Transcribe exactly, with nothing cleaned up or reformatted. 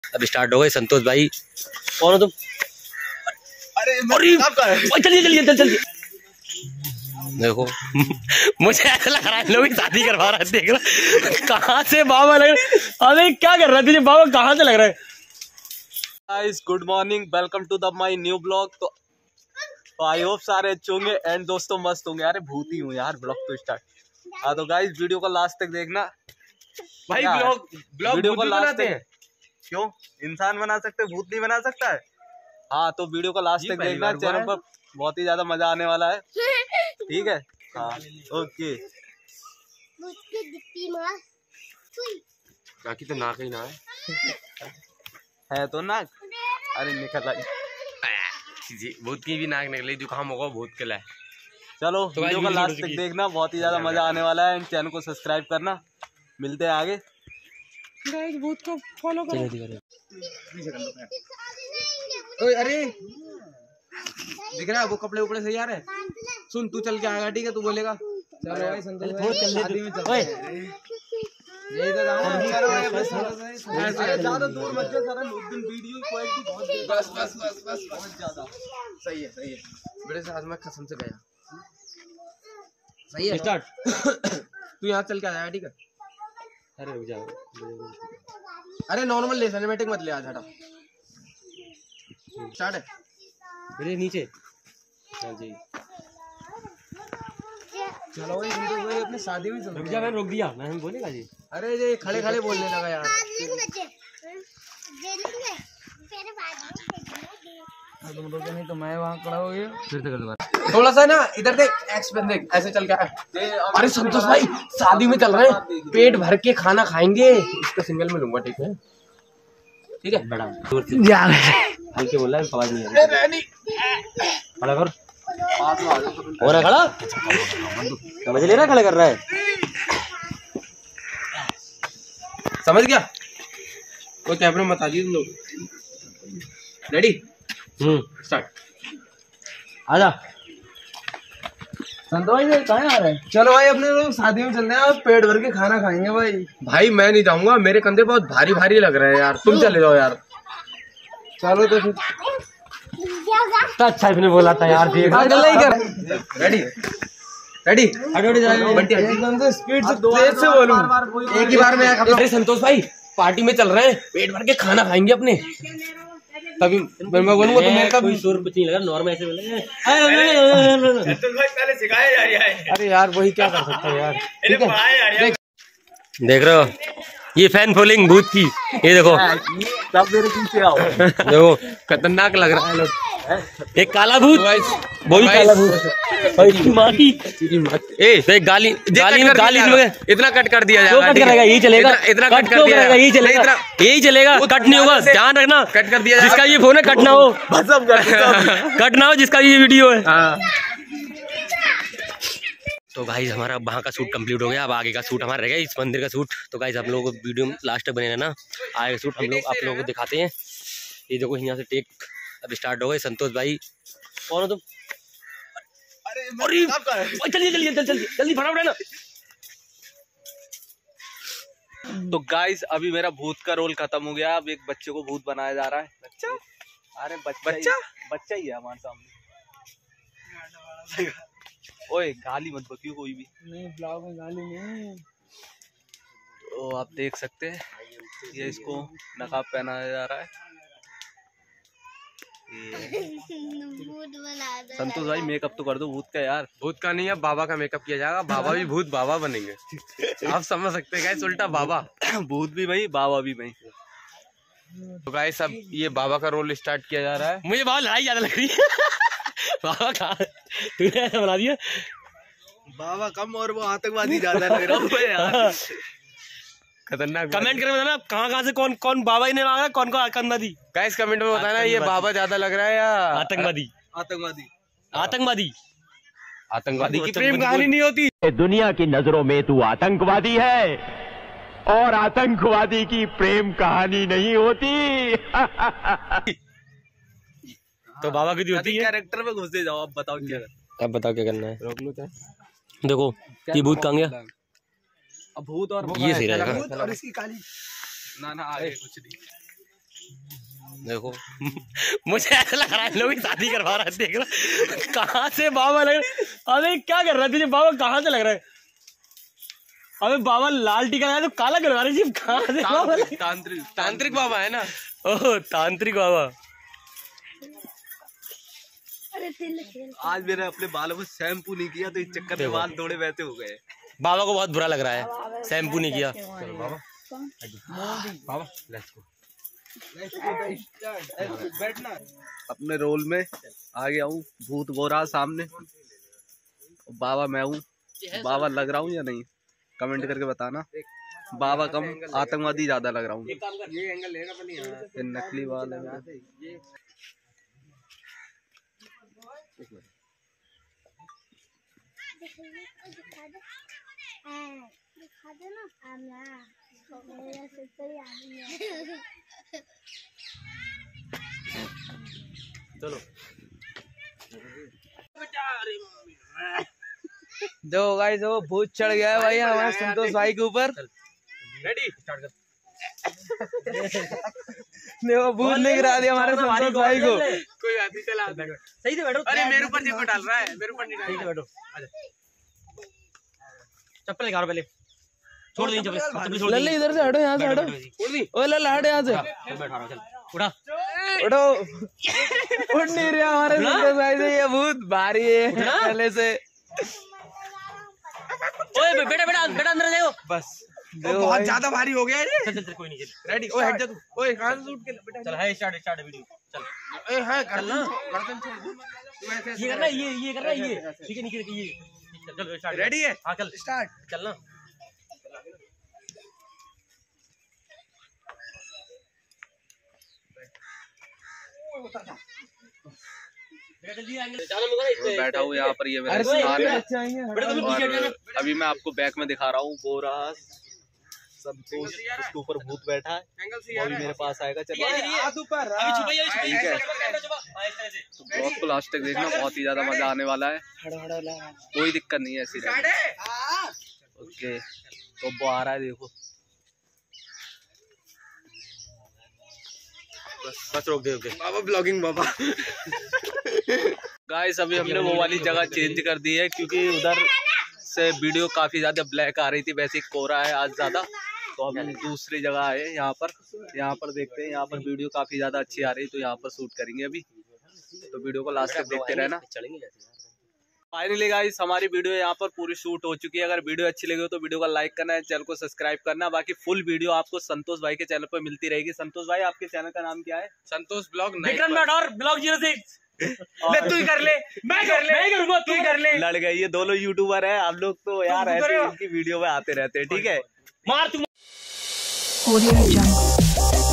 अब स्टार्ट हो गए। संतोष भाई कौन हो तुम? अरे चलिए चलिए चल चलिए। देखो मुझे ऐसा लग रहा है लोग शादी करवा रहा है। देख रहा कहाँ से बाबा लग रहा है। अरे क्या कर रहा है तुझे बाबा, कहाँ से लग रहा है? Guys good morning, welcome to the my new blog. तो आई होप सारे अच्छे होंगे एंड दोस्तों मस्त होंगे। अरे भूत ही हूँ यार, ब्लॉग तो स्टार्ट। हाँ तो गाइस वीडियो को लास्ट तक देखना भाई। ब्लॉग ब्लॉग वीडियो को लास्ट तक क्यों इंसान बना सकते, भूत नहीं बना सकता है। हाँ तो वीडियो को लास्ट तक देखना, चैनल पर बहुत ही ज्यादा मजा आने वाला है। ठीक है हाँ ओके। बाकी तो नाक ही ना है है तो नाक। अरे निकल आई जी, भूत की भी नाक निकली, जुकाम होगा भूत के लिए। चलो तो वीडियो का लास्ट तक देखना, बहुत ही ज्यादा मजा आने वाला है। चैनल को सब्सक्राइब करना, मिलते हैं आगे। भूत को फॉलो करो। ओए अरे दिख रहा है वो कपड़े उपड़े सही आ रहे हैं। सुन तू चल के आएगा ठीक है, तू बोलेगा चलो भाई संतोष भाई शादी में चल। ओए यही तो ज्यादा दूर मत जा सर, उस दिन वीडियो क्वालिटी बहुत बस बस बस बस बहुत ज्यादा सही है सही है। बड़े से आज मैं कसम से गया सही है स्टार्ट। तू यहाँ चल के आएगा ठीक है। अरे रुक जाओ। अरे नॉर्मल ले, सिनेमैटिक मत ले आज, हटा स्टार्ट है। मेरे नीचे हाँ जी चलो भाई वीडियो भाई अपनी शादी में चल। रुक जा, मैंने रोक दिया, मैं बोलेगा जी। अरे ये खड़े खड़े बोलने लगा यार। तुम रोके नहीं तो मैं वहाँ खड़ा हो गया। फिर से कर दो थोड़ा सा ना इधर देख, एक्सपेंस देख, ऐसे चल के। अरे संतोष भाई शादी में चल रहे हैं, पेट भर के खाना खाएंगे। इसका सिंगल में लूंगा ठीक है ठीक है। बड़ा हल्के बोल रहा है, आवाज नहीं आ रही। खड़ा कर हो रहा, खड़ा समझ ले रहा, खड़ा कर रहा है। समझ गया कोई कैमरा मत आ जी तुम लोग। Ready hmm start. आजा संतोष भाई कहाँ आ रहे हैं? चलो भाई अपने लोग शादी में चल रहे हैं और पेट भर के खाना खाएंगे भाई। भाई मैं नहीं जाऊंगा, मेरे कंधे बहुत भारी भारी लग रहे हैं यार, तुम चले जाओ यार। चलो तो फिर तो अच्छा इसने बोला था यार। ठीक है गला ही कर। रेडी रेडी बंटी एकदम से स्पीड से तेज से बोलूं, एक ही बार में। अरे संतोष भाई पार्टी में चल रहे हैं, पेट भर के खाना खाएंगे अपने। तभी मैं बोलूंगा तो मेरे कोई शोर कुछ नहीं लगा, नॉर्मल ऐसे बोलेंगे। पहले सिखाया जा रहा है। अरे यार वही क्या कर सकते हैं यार। ठीक है देख रहे हो ये फैन फॉलोइंग भूत की, ये देखो सब मेरे पीछे आओ। देखो खतरनाक लग रहा है लोग। एक काला भूत, वो भी काला भूत और इसकी माँ की ए गाली गाली में गाली में इतना कट कर दिया जाएगा। कट करेगा यही चलेगा, इतना कट कर दिया जाएगा, यही चलेगा, यही चलेगा। कट नहीं होगा, ध्यान रखना। कट कर दिया जिसका ये फोन है कट ना हो, कट ना हो जिसका ये वीडियो है। तो गाइस हमारा वहाँ का शूट कंप्लीट हो गया, अब आगे का शूट हमारा रह गया, इस मंदिर का शूट। तो गाइस आप लोगों को वीडियो में लास्ट तक बने रहना, आगे शूट हम लोग आप लोगों को दिखाते हैं। ये देखो यहाँ से टेक अब स्टार्ट हो गए। संतोष भाई कौन हो तुम? अरे चलिए चलिए चल चलिए जल्दी फटाफट है ना। तो गाइस अभी मेरा भूत का रोल खत्म हो गया, अब एक बच्चे को भूत बनाया जा रहा है। बच्चा? अरे बच्चा बच्चा बच्चा ही है हमारे सामने। ओए गाली मत बकियो कोई भी नहीं, ब्लॉग में गाली नहीं। तो आप देख सकते हैं ये इसको नकाब पहनाया जा रहा है। संतोष भाई मेकअप तो कर दो भूत का यार। भूत का नहीं है, बाबा का मेकअप किया जाएगा। बाबा भी भूत बाबा बनेंगे। आप समझ सकते हैं गाइस, उल्टा बाबा भूत भी भाई बाबा भी भाई। तो गाइस अब ये बाबा का रोल स्टार्ट किया जा रहा है। मुझे बहुत लड़ाई ज्यादा लग रही है। बाबा कहाँ तूने ऐसा बना दिया? बाबा कम और वो आतंकवादी ज्यादा लग रहा है यार। खतरनाक। कमेंट करके बताना कहाँ कहाँ से कौन कौन बाबा ही ने मांगा, कौन कौन आतंकवादी। गाइस कमेंट में बताना ये बाबा ज्यादा लग रहा है या आतंकवादी। आतंकवादी आतंकवादी आतंकवादी की प्रेम कहानी नहीं होती। दुनिया की नजरों में तू आतंकवादी है और आतंकवादी की प्रेम कहानी नहीं होती। तो बाबा की होती है। कैरेक्टर में घुस जाओ। अब बताओ क्या करना। अब बताओ क्या करना है। रोक लो। देखो ये भूत कहाँ गया? अब भूत और ये सही रहेगा। भूत और इसकी काली ना ना आगे कुछ नहीं। देखो मुझे ऐसा लग रहा है लोग शादी करवा रहा है। देख रहा कहाँ से बाबा लग रहा। अबे क्या कर रहा है तुझे बाबा, कहाँ से लग रहा है? अबे बाबा लाल टीका लगाया तो काला करवा रहे जी, कहाँ से बाबा? तांत्रिक तांत्रिक बाबा है ना। ओह तांत्रिक बाबा। आज मैंने अपने बालों को शैम्पू नहीं किया तो इस चक्कर में बाल थोड़े वैसे हो गए। बाबा को बहुत बुरा लग रहा है, शैम्पू नहीं किया। बाबा लेट्स गो। अपने रोल में आ गया हूँ, भूत बोरा सामने, बाबा मैं हूँ। बाबा लग रहा हूँ या नहीं, कमेंट करके बताना। बाबा कम आतंकवादी ज्यादा लग रहा हूँ। ये एंगल लेगा अपन यहाँ। ये नकली बाल है। चलो देखो गाइस वो भूत चढ़ गया है भाई हमारे संतोष भाई के ऊपर। रेडी स्टार्ट कर। देखो भूत ने गिरा दिया हमारे संतोष भाई को। कोई बात नहीं, चला सही से बैठो। अरे मेरे ऊपर देखो डाल रहा है, मेरे ऊपर नहीं डाल सही से रहा है। बैठो। चप्पल निकालो पहले, छोड़ दी चप्पल, चप्पल छोड़ दी। लल्ले इधर से हटो, यहाँ से हटो। छोड़ दी। ओ लल्ला हट यहाँ से। चल बैठा रहा, चल उठा। उठो। उठ नहीं रहा हमारे संतोष भाई से, ये भूत भारी है पहले से। ओए बेटा बेटा बेटा अंदर जाओ बस बहुत ज्यादा भारी हो गया है। चल चल चल कोई नहीं चल। रेडी, ओ हट जा तू। ओए कहां से शूट के बेटा? चल है स्टार्ट स्टार्ट वीडियो चल। ए हां कर ना, गर्दन छोड़ दू। तू ऐसे ये करना ये ये करना ये ठीक है, नीचे ये चल चल स्टार्ट। रेडी है? हां चल स्टार्ट। चल ना। बैठा हूँ यहाँ पर, ये मेरा स्थान है। और अभी मैं आपको बैक में दिखा रहा हूँ। बोरा संतोष, उसके ऊपर भूत बैठा है, वो भी मेरे पास आएगा। चलिए तो ब्लॉग को लास्ट तक देखना, बहुत ही ज्यादा मजा आने वाला है। कोई दिक्कत नहीं है ऐसी। ओके तो वो आ रहा है, देखो बस बस रोक दे ओके। बाबा ब्लॉगिंग बाबा। गाइस अभी हमने वो वाली जगह चेंज कर दी है क्योंकि उधर से वीडियो काफी ज्यादा ब्लैक आ रही थी, वैसे ही कोहरा है आज ज्यादा, तो हम दूसरी जगह आए यहाँ पर। यहाँ पर देखते हैं, यहाँ पर वीडियो काफी ज्यादा अच्छी आ रही है, तो यहाँ पर शूट करेंगे अभी। तो वीडियो को लास्ट तक देखते रहना। फाइनली गाइस हमारी वीडियो यहाँ पर पूरी शूट हो चुकी है। अगर वीडियो अच्छी लगी हो तो वीडियो को लाइक करना है, चैनल को सब्सक्राइब करना। बाकी फुल वीडियो आपको संतोष भाई के चैनल पर मिलती रहेगी। संतोष भाई आपके चैनल का नाम क्या है? Santosh blog Vikram Rathore blog zero six. तू ही कर ले, मैं कर ले, मैं ही करूंगा, तू ही कर ले। लड़ गए, ये दोनों यूट्यूबर है। हम लोग तो यार ऐसे इनकी वीडियो में आते रहते हैं। ठीक है मार तुम। Audio Jungle.